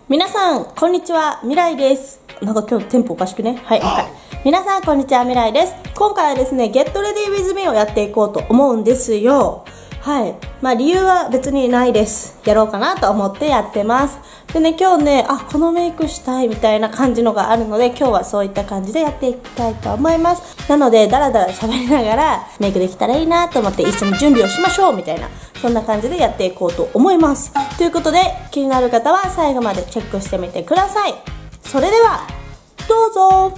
皆さんこんにちは、未来です。なんか今日テンポおかしくね。はい、皆さんこんにちは、未来です。今回はですね、Get Ready With Me をやっていこうと思うんですよ。はい、理由は別にないです。やろうかなと思ってやってます。でね、今日ね、このメイクしたいみたいな感じのがあるので、今日はそういった感じでやっていきたいと思います。なのでダラダラ喋りながらメイクできたらいいなと思って一緒に準備をしましょうみたいな、そんな感じでやっていこうと思います。ということで、気になる方は最後までチェックしてみてください。それではどうぞ。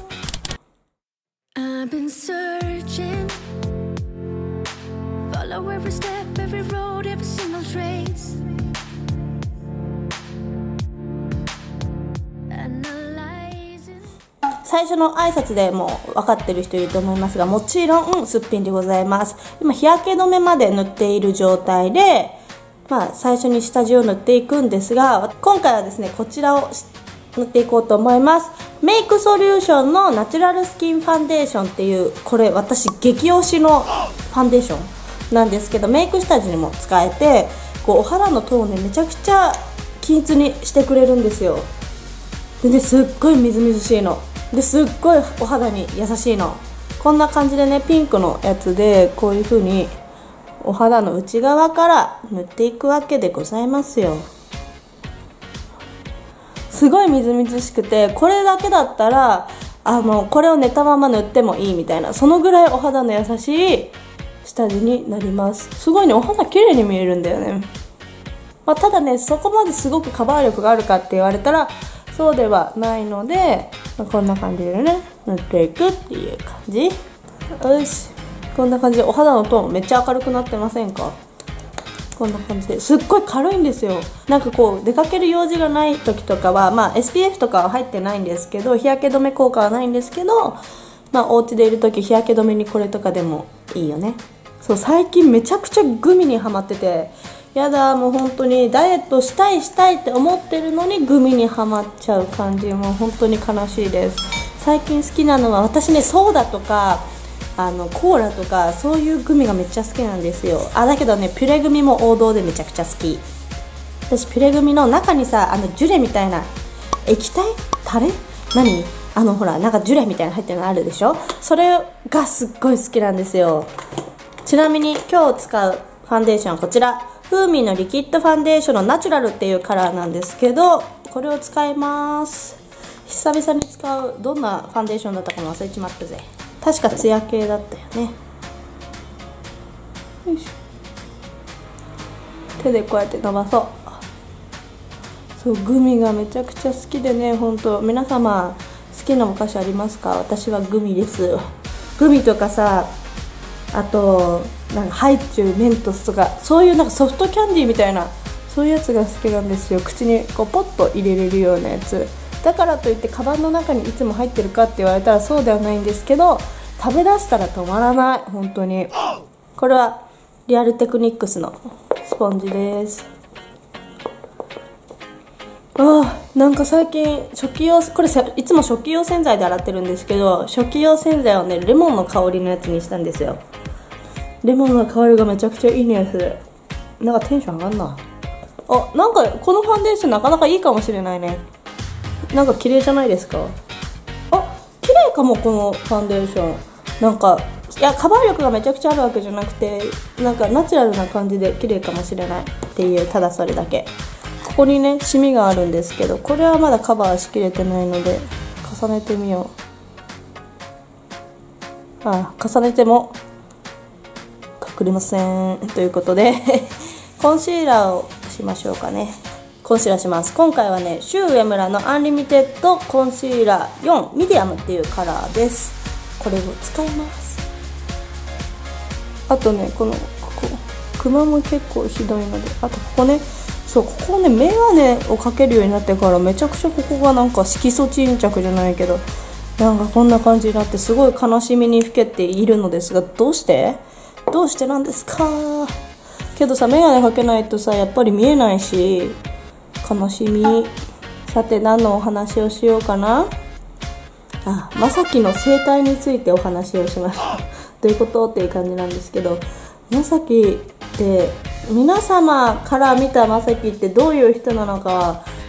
最初の挨拶でもう分かってる人いると思いますが、もちろんすっぴんでございます。今日焼け止めまで塗っている状態で、最初に下地を塗っていくんですが、今回はですね、こちらを塗っていこうと思います。メイクソリューションのナチュラルスキンファンデーションっていう、これ私激推しのファンデーションなんですけど、メイク下地にも使えて、お肌のトーンをね、めちゃくちゃ均一にしてくれるんですよ。でね、すっごいみずみずしいのですっごいお肌に優しいの。こんな感じでね、ピンクのやつでこういう風にお肌の内側から塗っていくわけでございますよ。すごいみずみずしくて、これだけだったらこれを寝たまま塗ってもいいみたいな、そのぐらいお肌の優しい下地になります。すごいね、お肌綺麗に見えるんだよね。ただね、そこまですごくカバー力があるかって言われたらそうではないので、こんな感じでね、塗っていくっていう感じ。よし、こんな感じでお肌のトーンめっちゃ明るくなってませんか？こんな感じですっごい軽いんですよ。なんか出かける用事がない時とかは、SPF とかは入ってないんですけど、日焼け止め効果はないんですけど、お家でいる時日焼け止めにこれとかでもいいよね。そう、最近めちゃくちゃグミにハマってて、やだ、もう本当にダイエットしたいって思ってるのにグミにはまっちゃう感じ、もう本当に悲しいです。最近好きなのは、私ね、ソーダとかコーラとかそういうグミがめっちゃ好きなんですよ。だけどね、ピュレグミも王道でめちゃくちゃ好き。私ピュレグミの中にさ、ジュレみたいな液体タレほら、なんかジュレみたいなの入ってるのあるでしょ。それがすっごい好きなんですよ。ちなみに今日使うファンデーションはこちら、フーミーのリキッドファンデーションのナチュラルっていうカラーなんですけど、これを使います。久々に使う、どんなファンデーションだったかも忘れちまったぜ。確かツヤ系だったよね。よいしょ、手でこうやって伸ばそう。そう、グミがめちゃくちゃ好きでね、本当皆様好きなお菓子ありますか？私はグミです。グミとかさ、あとなんかハイチュウ、メントスとか、そういうなんかソフトキャンディーみたいな、そういうやつが好きなんですよ。口にポッと入れれるようなやつだからといってカバンの中にいつも入ってるかって言われたらそうではないんですけど、食べ出したら止まらない、本当に。これはリアルテクニックスのスポンジです。なんか最近食器用、これいつも食器用洗剤で洗ってるんですけど、食器用洗剤をね、レモンの香りのやつにしたんですよ。レモンの香りがめちゃくちゃいい匂いする。なんかテンション上がんな。なんかこのファンデーションなかなかいいかもしれないね。なんか綺麗じゃないですか？綺麗かも、このファンデーション。なんか、いや、カバー力がめちゃくちゃあるわけじゃなくて、なんかナチュラルな感じで綺麗かもしれないっていう、ただそれだけ。ここにね、シミがあるんですけど、これはまだカバーしきれてないので重ねてみよう。重ねても隠れませんということでコンシーラーをしましょうかね。コンシーラーします。今回はね、シュウエムラのアンリミテッドコンシーラー4ミディアムっていうカラーです。これを使います。あとね、ここクマも結構ひどいので、あとここね、そう、ここね、メガネをかけるようになってからめちゃくちゃここがなんか色素沈着じゃないけど、なんかこんな感じになって、すごい悲しみにふけているのですが、どうしてなんですか？けどさ、メガネかけないとさ、やっぱり見えないし、悲しみ。さて、何のお話をしようかな。まさきの生態についてお話をします。どういうことっていう感じなんですけど、まさきって皆様から見たまさきってどういう人なのかは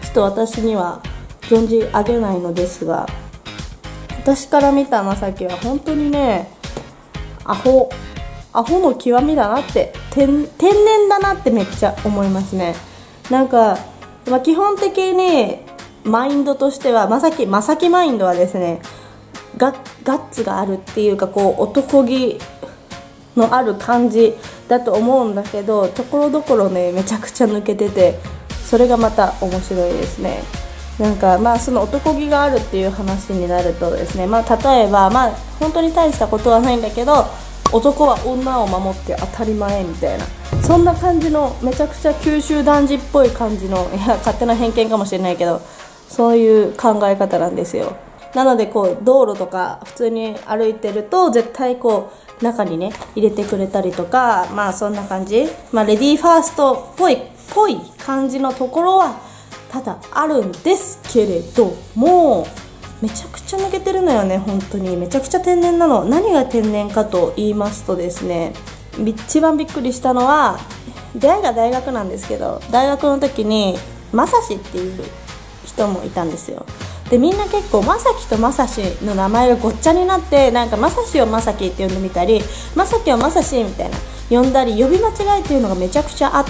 っと私には存じ上げないのですが、私から見たまさきは本当にね、アホの極みだなって、天然だなってめっちゃ思いますね。なんか、基本的にマインドとしてはまさきマインドはですね、ガッツがあるっていうか、こう男気のある感じだと思うんだけど、ところどころねめちゃくちゃ抜けてて、それがまた面白いですね。なんかその男気があるっていう話になるとですね、例えば本当に大したことはないんだけど、男は女を守って当たり前みたいな、そんな感じのめちゃくちゃ九州男児っぽい感じの、いや勝手な偏見かもしれないけど、そういう考え方なんですよ。なのでこう道路とか普通に歩いてると絶対こう中にね入れてくれたりとか、そんな感じ、レディーファーストっぽい感じのところはただあるんですけれども、めちゃくちゃ抜けてるのよね。本当にめちゃくちゃ天然なの。何が天然かと言いますとですね、一番びっくりしたのは、出会いが大学なんですけど、大学の時にまさしっていう人もいたんですよ。でみんな結構まさきとまさしの名前がごっちゃになって、なんかまさしをまさきって呼んでみたり、まさきをまさしみたいな呼んだり、呼び間違いっていうのがめちゃくちゃあって、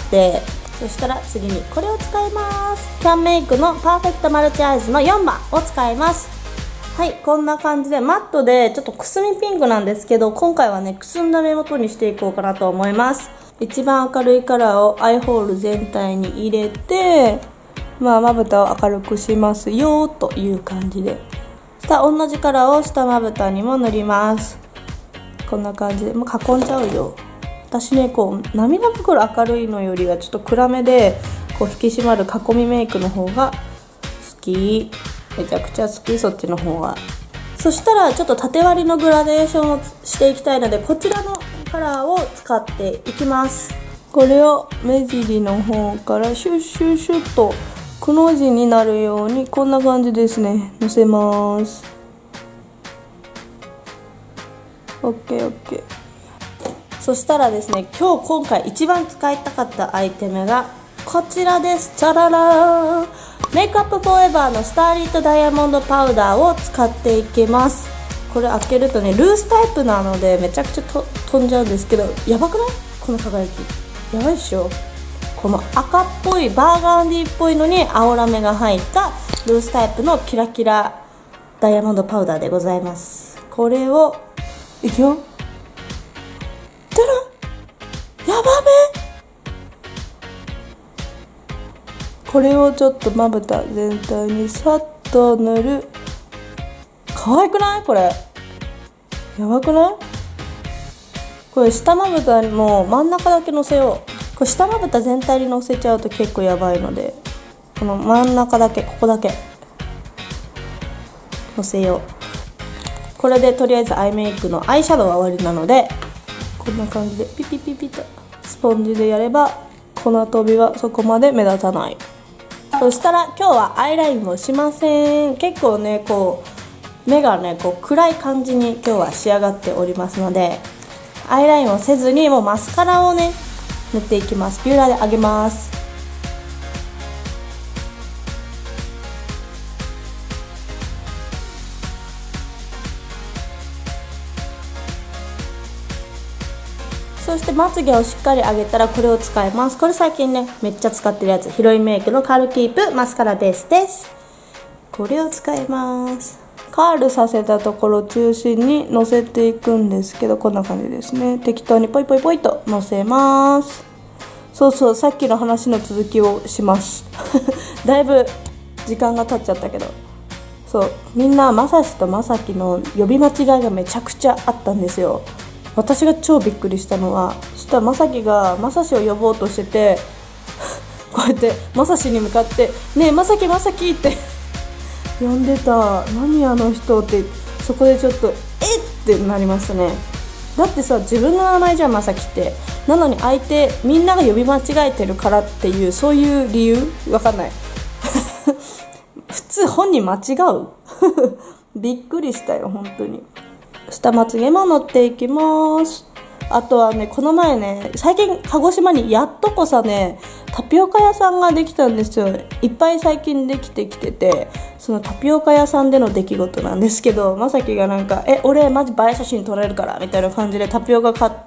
そしたら次にこれを使います。キャンメイクのパーフェクトマルチアイズの4番を使います。はい、こんな感じでマットでちょっとくすみピンクなんですけど、今回はねくすんだ目元にしていこうかなと思います。一番明るいカラーをアイホール全体に入れて、まぶたを明るくしますよという感じで、同じカラーを下まぶたにも塗ります。こんな感じでもう囲んじゃうよ。私ねこう涙袋明るいのよりはちょっと暗めでこう引き締まる囲みメイクの方が好き。めちゃくちゃ好き、そっちの方が。そしたらちょっと縦割りのグラデーションをしていきたいので、こちらのカラーを使っていきます。これを目尻の方からシュッシュッシュッとくの字になるように、こんな感じですね、のせます。 OKOK。 そしたらですね、今回一番使いたかったアイテムがこちらです。チャララー、メイクアップフォーエバーのスターリットダイヤモンドパウダーを使っていきます。これ開けるとねルースタイプなのでめちゃくちゃ飛んじゃうんですけど、やばくない？この輝きやばいっしょ。この赤っぽいバーガンディっぽいのに青ラメが入ったルースタイプのキラキラダイヤモンドパウダーでございます。これをいくよ。やばめ。これをちょっとまぶた全体にさっと塗る。可愛くない？これやばくない？これ下まぶたの真ん中だけのせよう。これ下まぶた全体にのせちゃうと結構やばいので、この真ん中だけ、ここだけのせよう。これでとりあえずアイメイクのアイシャドウは終わりなので、こんな感じでピピピピとスポンジでやれば粉飛びはそこまで目立たない。そしたら今日はアイラインもしません。結構ねこう目がねこう暗い感じに今日は仕上がっておりますので、アイラインをせずにもうマスカラをね塗っていきます。ビューラーで上げます。そしてまつげをしっかり上げたらこれを使います。これ最近ねめっちゃ使ってるやつ、ヒロインメイクのカールキープマスカラベースです。これを使います。カールさせたところを中心にのせていくんですけど、こんな感じですね。適当にポイポイポイとのせます。そうそう、さっきの話の続きをしますだいぶ時間が経っちゃったけど、そうみんなまさしとまさきの呼び間違いがめちゃくちゃあったんですよ。私が超びっくりしたのは、そしたらまさきがまさしを呼ぼうとしててこうやってまさしに向かって「ねえまさきまさき」って呼んでた。何あの人って、そこでちょっとえってなりますね。だってさ自分の名前じゃんまさきって。なのに相手みんなが呼び間違えてるからっていう、そういう理由わかんない普通本人間違うびっくりしたよ本当に。下まつげも塗っていきます。 あとはね、この前ね、最近鹿児島にやっとこさね、タピオカ屋さんができたんですよ。いっぱい最近できてきてて、そのタピオカ屋さんでの出来事なんですけど、まさきがなんか俺マジ映え写真撮れるからみたいな感じでタピオカ買って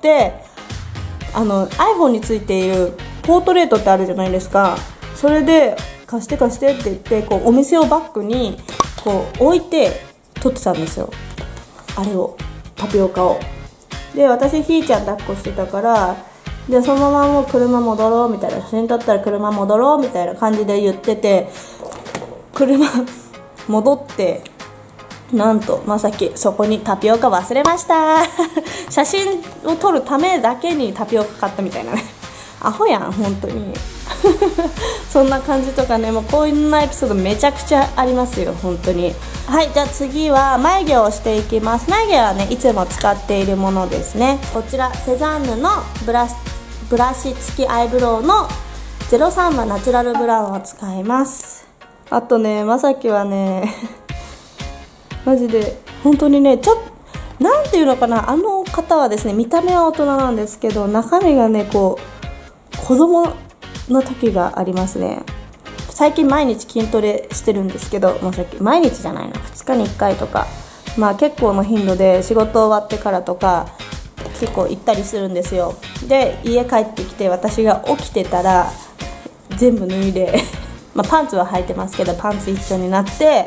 、iPhone についているポートレートってあるじゃないですか。それで貸して貸してって言って、こうお店をバックにこう置いて撮ってたんですよ、あれを、タピオカを。で、私ひーちゃん抱っこしてたから、でそのままもう車戻ろうみたいな、写真撮ったら車戻ろうみたいな感じで言ってて、車戻って、なんとまさきそこにタピオカ忘れました写真を撮るためだけにタピオカ買ったみたいなね、アホやん本当にそんな感じとかね、もうこんなエピソードめちゃくちゃありますよ本当に。はい、じゃあ次は眉毛をしていきます。眉毛はね、いつも使っているものですね。こちらセザンヌのブラシ付きアイブロウの03はナチュラルブラウンを使います。あとね、まさきはねマジで本当にね、なんていうのかな、あの方はですね、見た目は大人なんですけど、中身がね、こう子供の時がありますね。最近毎日筋トレしてるんですけど、まさき毎日じゃないの、2日に1回とか、まあ結構の頻度で仕事終わってからとか結構行ったりするんですよ。で、家帰ってきて私が起きてたら全部脱いでまあパンツは履いてますけど、パンツ一緒になって、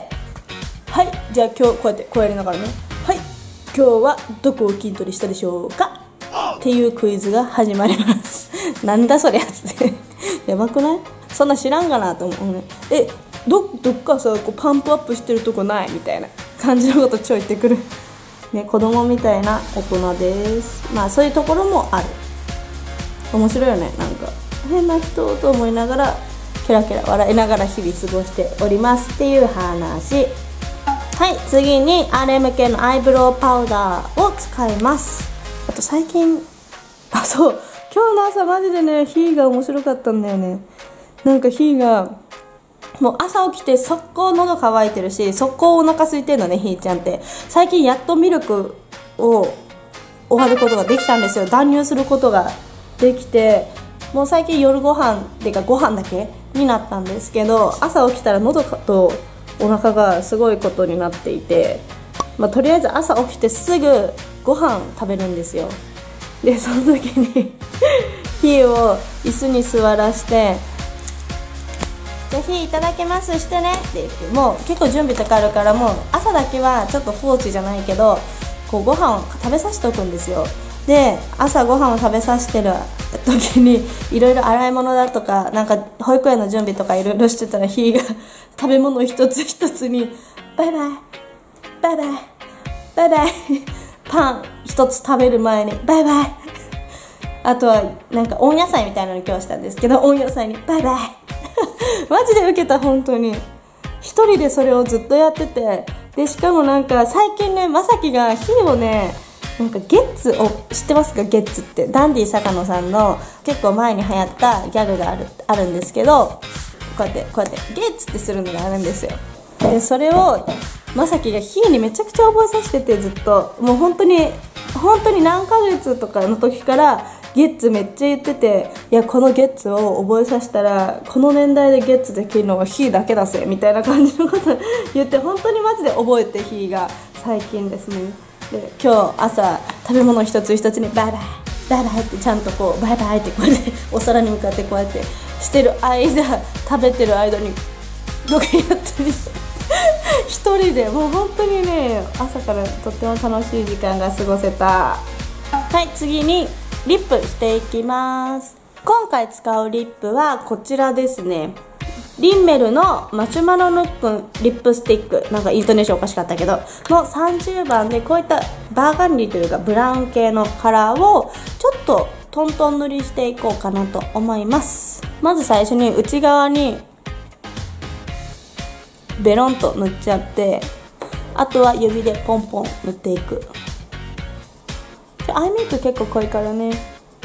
はい、じゃあ今日こうやってこうやりながらね、はい、今日はどこを筋トレしたでしょうかっていうクイズが始まりますなんだそりゃってやばくない？そんな知らんかなと思うね。どっかさ、こうパンプアップしてるとこないみたいな感じのことちょい言ってくるね、子供みたいな大人です。まあそういうところもある。面白いよね、なんか変な人と思いながらケラケラ笑いながら日々過ごしておりますっていう話。はい、次に RM 系のアイブロウパウダーを使います。あと最近、そう、今日の朝マジでね、ヒーが面白かったんだよね。なんかヒーがもう朝起きて速攻喉乾いてるし、速攻お腹空いてるのね、ひーちゃんって。最近やっとミルクを終わることができたんですよ。断乳することができて、もう最近夜ご飯っていうかご飯だけになったんですけど、朝起きたら喉とお腹がすごいことになっていて、まあ、とりあえず朝起きてすぐご飯食べるんですよ。でその時にひーを椅子に座らして、じゃあひーいただきますしてねって言って、もう結構準備とかあるから、もう朝だけはちょっと放置じゃないけど、こうご飯を食べさせておくんですよ。で朝ご飯を食べさせてる時にいろいろ洗い物だとか、なんか保育園の準備とかいろいろしてたら、ひーが食べ物一つ一つにバイバイバイバイバイバイパン一つ食べる前にバイバイ、あとはなんか温野菜みたいなの今日したんですけど、温野菜にバイバイマジでウケた。本当に一人でそれをずっとやってて、でしかもなんか最近ね、まさきがひーをね、なんかゲッツを知ってますか？ゲッツってダンディ坂野さんの結構前に流行ったギャグがあるんですけど、こうやってゲッツってするのがあるんですよ。でそれをまさきがひーにめちゃくちゃ覚えさせてて、ずっともう本当に何ヶ月とかの時からゲッツめっちゃ言ってて、いやこのゲッツを覚えさせたらこの年代でゲッツできるのはひーだけだぜみたいな感じのこと言って、本当にマジで覚えて、ひーが最近ですね。で今日朝食べ物一つ一つにバイバイバイバイってちゃんとこうバイバイってこうやってお皿に向かってこうやってしてる間、食べてる間にどけやったり一人でもう本当にね、朝からとっても楽しい時間が過ごせた。はい、次にリップしていきます。今回使うリップはこちらですね。リンメルのマシュマロヌックンリップスティック、なんかイントネーションおかしかったけどの30番で、こういったバーガンディというかブラウン系のカラーをちょっとトントン塗りしていこうかなと思います。まず最初に内側にベロンと塗っちゃって、あとは指でポンポン塗っていく。アイメイク結構濃いからね、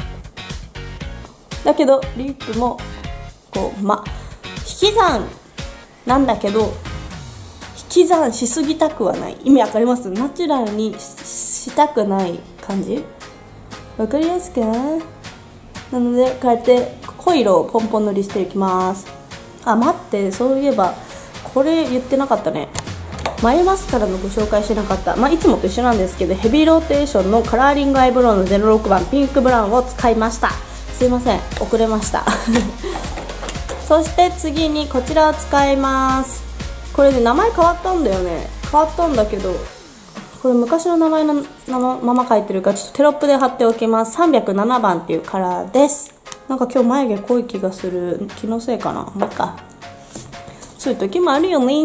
だけどリップもこう引き算なんだけど、引き算しすぎたくはない。意味わかります？ナチュラルにしたくない感じわかりやすくない？なのでこうやって濃い色をポンポン塗りしていきます。あ、待って、そういえばこれ言ってなかったね。眉マスカラのご紹介してなかった。いつもと一緒なんですけど、ヘビーローテーションのカラーリングアイブロウの06番ピンクブラウンを使いました。すいません、遅れましたそして次にこちらを使います。これね、名前変わったんだよね。変わったんだけど、これ昔の名前のまま書いてるから、ちょっとテロップで貼っておきます。307番っていうカラーです。なんか今日眉毛濃い気がする。気のせいかな。もういいか。そういう時もあるよね。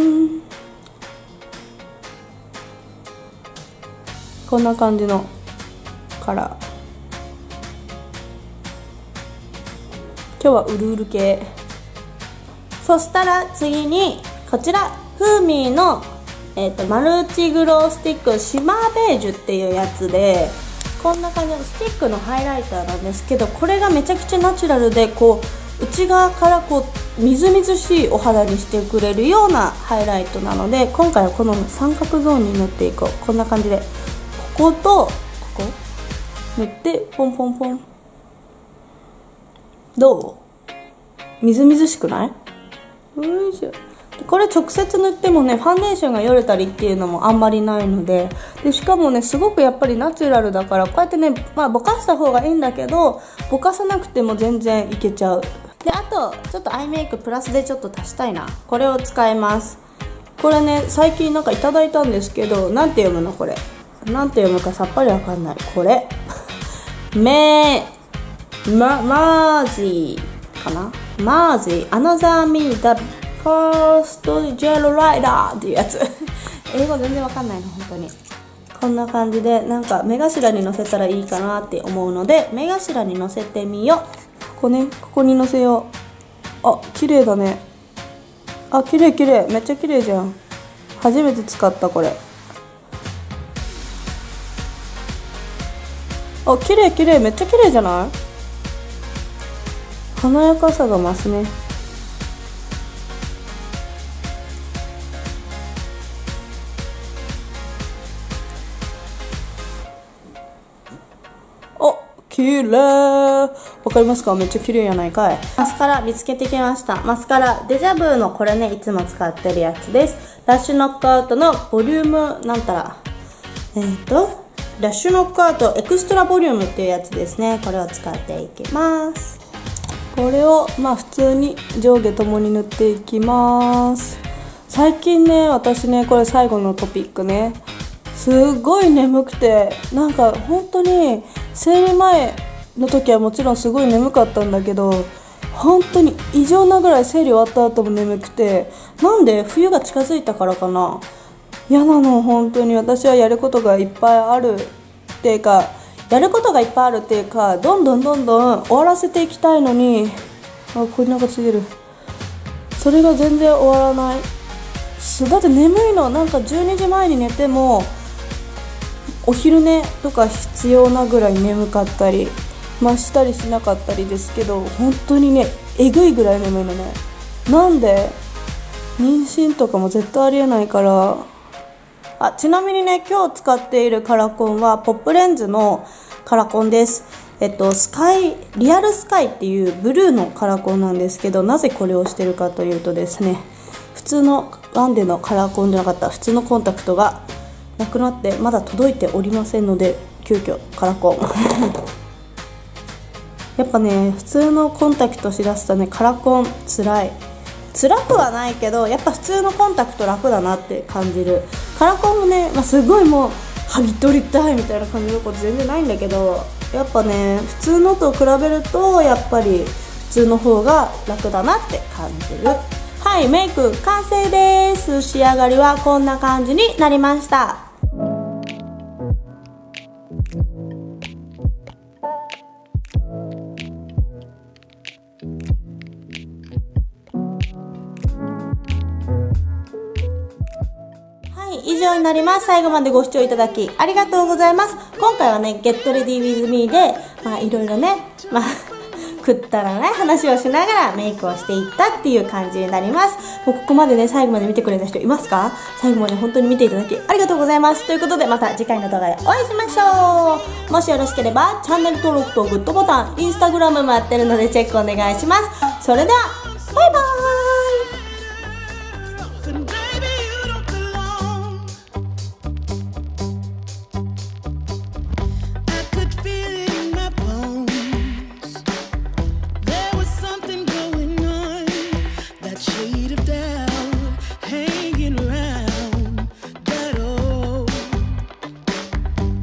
こんな感じのカラー。今日はウルウル系。そしたら次にこちらフーミーの、マルチグロースティックシマーベージュっていうやつで、こんな感じのスティックのハイライターなんですけど、これがめちゃくちゃナチュラルで、こう内側からこうみずみずしいお肌にしてくれるようなハイライトなので、今回はこの三角ゾーンに塗っていこう。こんな感じでこことここ塗ってポンポンポン。どう？みずみずしくない？よいしょ。これ直接塗ってもね、ファンデーションがよれたりっていうのもあんまりないので、しかもね、すごくやっぱりナチュラルだから、こうやってね、ぼかした方がいいんだけど、ぼかさなくても全然いけちゃう。で、あとちょっとアイメイクプラスでちょっと足したいな。これを使います。これね、最近なんかいただいたんですけど、なんて読むのこれ。なんて読むかさっぱりわかんない。これマージーかな。マージーアナザーミーダファーストジェルライダーっていうやつ英語全然わかんないの、本当に。こんな感じで、なんか目頭にのせたらいいかなって思うので、目頭にのせてみよう。ここね、ここにのせよう。あ、綺麗だね。あ、綺麗綺麗、めっちゃ綺麗じゃん。初めて使ったこれ。あ、綺麗綺麗、めっちゃ綺麗じゃない？華やかさが増すね。お、綺麗。わかりますか？めっちゃ綺麗やないかい。マスカラ見つけてきました。マスカラデジャブーのこれね、いつも使ってるやつです。ラッシュノックアウトのボリュームなんたらラッシュノックアウトエクストラボリュームっていうやつですね。これを使っていきます。これを普通に上下ともに塗っていきます。最近ね、私ね、これ最後のトピックね、すごい眠くて、なんか本当に生理前の時はもちろんすごい眠かったんだけど、本当に異常なぐらい生理終わった後も眠くて、なんで冬が近づいたからかな。嫌なの、本当に。私はやることがいっぱいあるっていうか、どんどん終わらせていきたいのに、これなんかついてる。それが全然終わらない。だって眠いの。なんか12時前に寝てもお昼寝とか必要なぐらい眠かったりしたりしなかったりですけど、本当にね、えぐいぐらい眠いのね。なんで？妊娠とかも絶対ありえないから。ちなみにね、今日使っているカラコンはポップレンズのカラコンです。リアルスカイっていうブルーのカラコンなんですけど、なぜこれをしてるかというとですね、普通のワンデのカラコンじゃなかった普通のコンタクトがなくなってまだ届いておりませんので、急遽カラコンやっぱね、普通のコンタクトしだすとね、カラコン辛くはないけど、やっぱ普通のコンタクト楽だなって感じる。カラコンもね、すごいもう剥ぎ取りたいみたいな感じのこと全然ないんだけど、やっぱね、普通のと比べるとやっぱり普通の方が楽だなって感じる。はい、メイク完成です。仕上がりはこんな感じになりました。以上になります。最後までご視聴いただきありがとうございます。今回はね、Get Ready With Me でいろいろね、 くったらない話をしながらメイクをしていったっていう感じになります。もうここまでね、最後まで見てくれた人いますか？最後まで本当に見ていただきありがとうございます。ということで、また次回の動画でお会いしましょう。もしよろしければチャンネル登録とグッドボタン、インスタグラムもやってるのでチェックお願いします。それではバイバーイ。